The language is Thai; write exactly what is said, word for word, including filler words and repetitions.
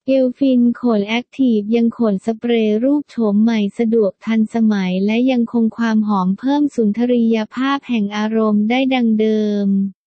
เอลฟินขนแอคทีฟยังขนสเปรย์รูปโฉมใหม่สะดวกทันสมัยและยังคงความหอมเพิ่มสุนทรียภาพแห่งอารมณ์ได้ดังเดิม